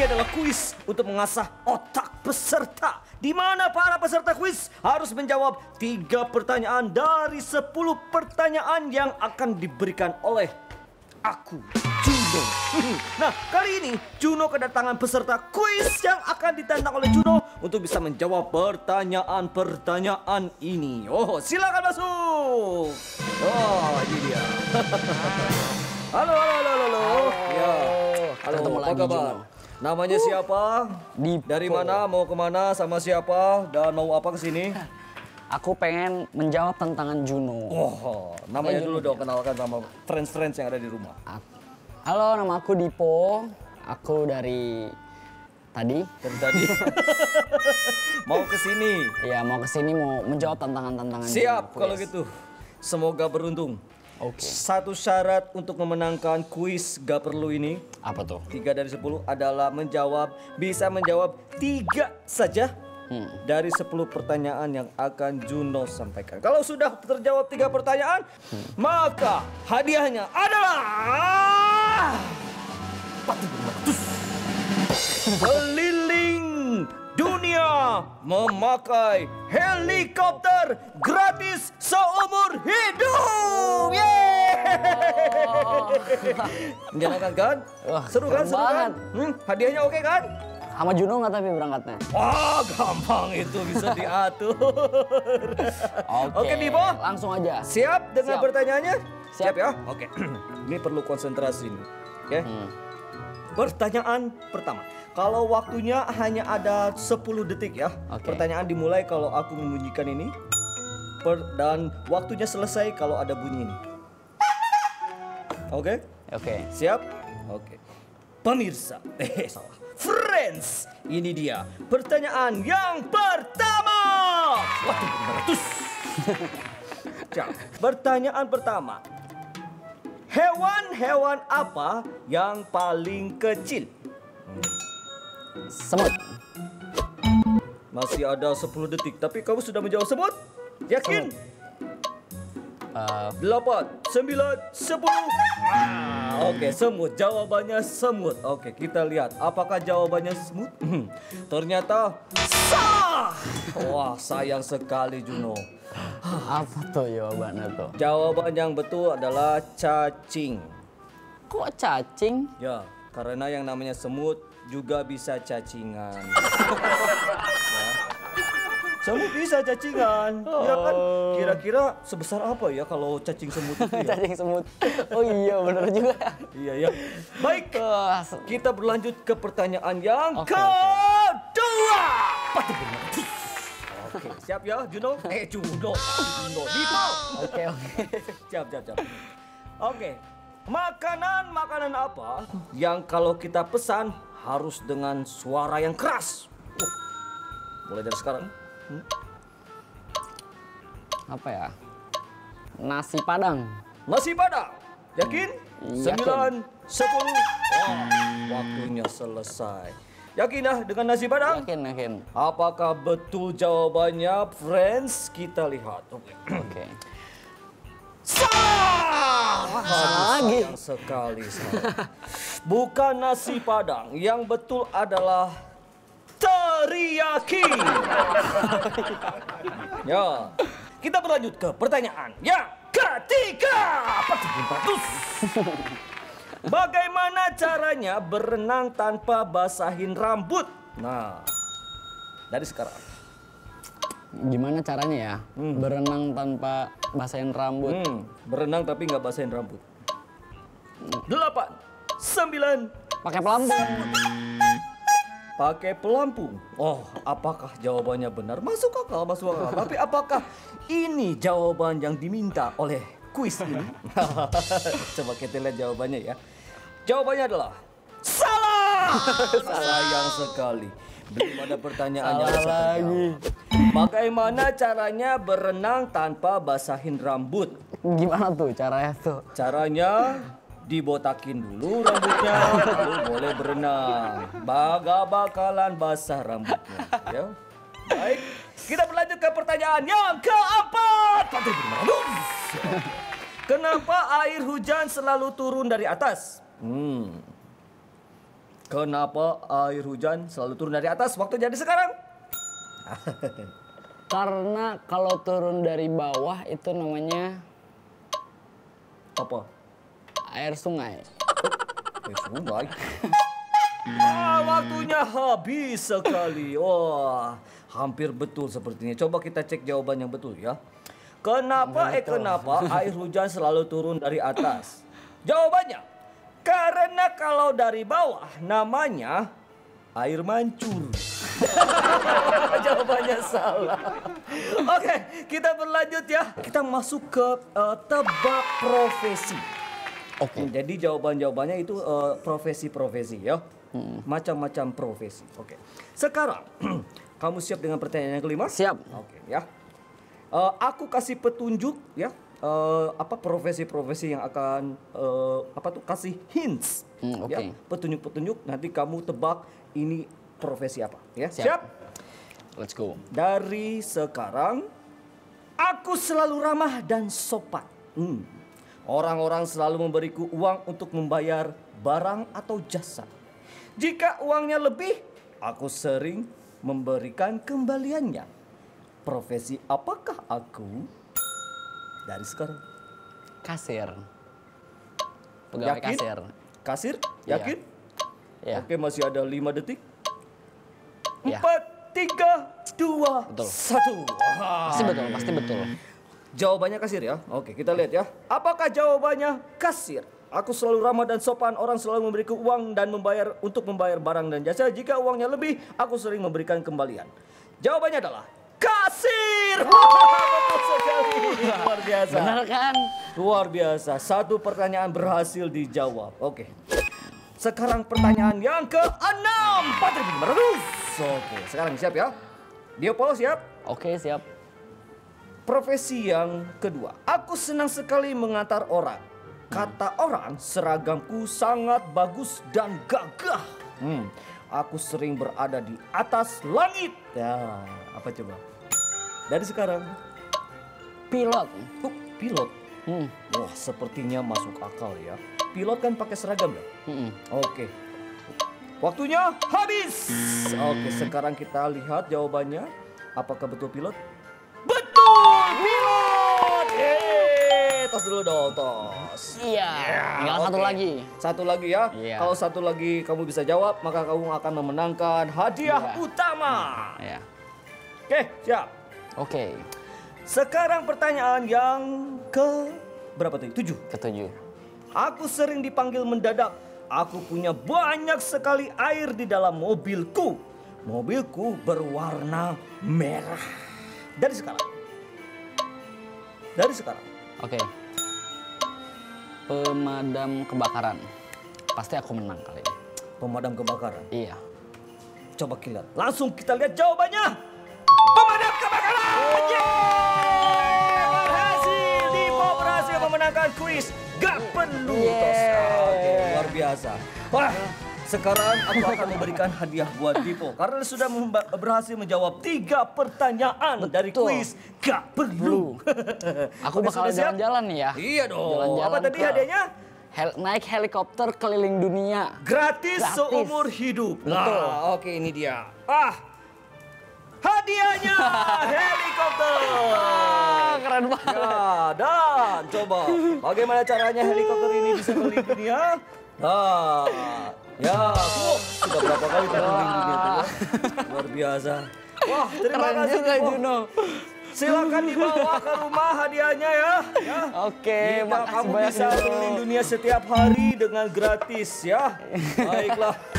adalah kuis untuk mengasah otak peserta, di mana para peserta kuis harus menjawab 3 pertanyaan dari 10 pertanyaan yang akan diberikan oleh aku, Juno. Nah, kali ini Juno kedatangan peserta kuis yang akan ditantang oleh Juno untuk bisa menjawab pertanyaan-pertanyaan ini. Oh, silakan masuk. Oh, ini dia. Halo. Ya. Halo, Ketemu apa lagi, kabar? Juno. Namanya siapa? Dipo. Dari mana? Mau kemana? Sama siapa? Dan mau apa ke sini? Aku pengen menjawab tantangan Juno. Oh, namanya dulu dong, kenalkan sama friends-friends yang ada di rumah. Halo, nama aku Dipo. Aku dari tadi. Dari tadi. Mau ke sini. Ya, mau kesini mau menjawab tantangan-tantangan. Siap Juno, kalau kuis. gitu. Semoga beruntung. Oke. Satu syarat untuk memenangkan kuis gak perlu ini, Apa tuh? 3 dari 10 adalah bisa menjawab 3 saja dari 10 pertanyaan yang akan Juno sampaikan. Kalau sudah terjawab 3 pertanyaan, maka hadiahnya adalah keliling dunia memakai helikopter gratis seumur hidup. Menyenangkan kan? Wah, Seru kan? keren Seru kan? banget. Hadiahnya oke kan? Sama Juno nggak tapi berangkatnya? Wah, gampang itu, bisa diatur. Oke, Dipo. Langsung aja. Siap dengan Siap. pertanyaannya? Siap. Ya? Oke. Ini perlu konsentrasi nih. Oke. Pertanyaan pertama. Kalau waktunya hanya ada 10 detik ya. Oke. Pertanyaan dimulai kalau aku membunyikan ini. Dan waktunya selesai kalau ada bunyi ini. Oke? Oke. Siap? Oke. Pemirsa, salah. Friends, ini dia pertanyaan yang pertama. Waktu 500. Siap. Pertanyaan pertama. Hewan-hewan apa yang paling kecil? Semut. Masih ada 10 detik, tapi kamu sudah menjawab semut? Yakin? 8, 9, 10. Oke, semut. Jawabannya semut. Oke, kita lihat apakah jawabannya semut. Ternyata salah. Wah, sayang sekali Juno. Apa tuh jawabannya tuh? Jawaban yang betul adalah cacing. Kok cacing? Ya, karena yang namanya semut juga bisa cacingan. Ya. Semut bisa cacingan, ya kan? Kira-kira sebesar apa ya kalau cacing semut itu ya? Cacing semut. Oh iya, bener juga. Iya ya. Baik, Wah, kita berlanjut ke pertanyaan yang Oke, kedua. Oke, siap ya, Juno? Juno, Dito. Oke. Siap. Oke, makanan apa yang kalau kita pesan harus dengan suara yang keras? Mulai dari sekarang. Apa ya? Nasi Padang. Nasi Padang. Yakin? Yakin. 9, 10. Waktunya selesai. Yakin ya dengan nasi Padang? Yakin. Apakah betul jawabannya, friends? Kita lihat. Oke. Salah! lagi. Sayang sekali salah. Bukan nasi Padang. Yang betul adalah teriyaki. Ya. Kita berlanjut ke pertanyaan yang ketiga. 400. Bagaimana caranya berenang tanpa basahin rambut? Nah, dari sekarang. Gimana caranya ya? Berenang tanpa basahin rambut. Berenang tapi nggak basahin rambut. 8, 9. Pakai pelampung. Pakai pelampung. Oh, apakah jawabannya benar? Masuk akal. Tapi apakah ini jawaban yang diminta oleh kuis ini? Coba kita lihat jawabannya ya. Jawabannya adalah salah. Sayang sekali. Belum ada pertanyaan yang bisa terjawab. Bagaimana caranya berenang tanpa basahin rambut? Gimana tuh caranya tuh? Caranya dibotakin dulu rambutnya, lalu boleh berenang. Bakalan basah rambutnya. Ya. Baik, kita berlanjut ke pertanyaan yang keempat. Kenapa air hujan selalu turun dari atas? Kenapa air hujan selalu turun dari atas? Waktu jadi sekarang. Karena kalau turun dari bawah itu namanya Apa? air sungai. Sungai. Waktunya habis sekali. Wah, hampir betul sepertinya. Coba kita cek jawaban yang betul ya. Kenapa air hujan selalu turun dari atas? Jawabannya, karena kalau dari bawah namanya air mancur. Jawabannya salah. Oke, kita berlanjut ya. Kita masuk ke tebak profesi. Oke. Jadi jawabannya itu profesi-profesi ya. Macam-macam profesi. Oke. Sekarang kamu siap dengan pertanyaan yang kelima? Siap. Oke ya. Aku kasih petunjuk ya. Apa profesi-profesi yang akan kasih hints. Oke. Ya, petunjuk-petunjuk nanti kamu tebak ini profesi apa ya. Siap. Let's go. Dari sekarang aku selalu ramah dan sopan. Orang-orang selalu memberiku uang untuk membayar barang atau jasa. Jika uangnya lebih, aku sering memberikan kembaliannya. Profesi apakah aku? Dari sekarang. Kasir. Pegawai Yakin? kasir. Kasir? Iya. Yakin? Ya. Oke, masih ada 5 detik. Ya. 4, 3, 2, Betul. 1. Pasti betul, pasti betul. Jawabannya kasir ya. Oke, kita lihat ya. Apakah jawabannya kasir? Aku selalu ramah dan sopan. Orang selalu memberiku uang dan untuk membayar barang dan jasa. Jika uangnya lebih, aku sering memberikan kembalian. Jawabannya adalah kasir. Betul sekali. Luar biasa. Benar kan? Luar biasa. Satu pertanyaan berhasil dijawab. Oke. Sekarang pertanyaan yang ke-6. 4.500. Oke, sekarang siap ya? Diopolo siap? Oke, siap. Profesi yang kedua, aku senang sekali mengantar orang. Kata orang, seragamku sangat bagus dan gagah. Aku sering berada di atas langit. Ya, apa coba? Dari sekarang. Pilot. Pilot. Wah, sepertinya masuk akal ya. Pilot kan pakai seragam ya? Oke. Waktunya habis. Oke, sekarang kita lihat jawabannya. Apakah betul pilot? Betul, pilot. Tos dulu dong, tos. Iya. Tinggal satu Oke. lagi. Satu lagi ya. Iya. Kalau satu lagi kamu bisa jawab, maka kamu akan memenangkan hadiah Iya. utama. Ya. Oke, siap. Oke. Sekarang pertanyaan yang ke berapa tadi? 7. Ketujuh. Aku sering dipanggil mendadak. Aku punya banyak sekali air di dalam mobilku. Mobilku berwarna merah. Dari sekarang. Dari sekarang. Oke. Pemadam kebakaran. Pasti aku menang kali ini. Pemadam kebakaran. Iya. Coba kita langsung kita lihat jawabannya. Pemadam kebakaran. Berhasil. Dipo berhasil memenangkan kuis. Gak perlu tos. Oke, luar biasa. Wah, sekarang aku akan memberikan hadiah buat Dipo karena sudah berhasil menjawab 3 pertanyaan dari kuis. Gak perlu. Aku Oke, bakal sudah siap? jalan-jalan nih ya. Iya dong. Jalan-jalan Apa tadi ke- hadiahnya? Naik helikopter keliling dunia. Gratis Gratis. seumur hidup. Betul. Nah, oke ini dia. Hadiahnya helikopter. Keren banget. Ya, dan coba bagaimana caranya helikopter ini bisa keliling dunia? Ya, sudah berapa kali keliling dunia tuh, ya? Luar biasa. Wah, terima Keren kasih juga Dipo. Juno. Silakan dibawa ke rumah hadiahnya ya. Oke, Kamu makasih banyak bisa Juno. keliling dunia setiap hari dengan gratis ya. Baiklah.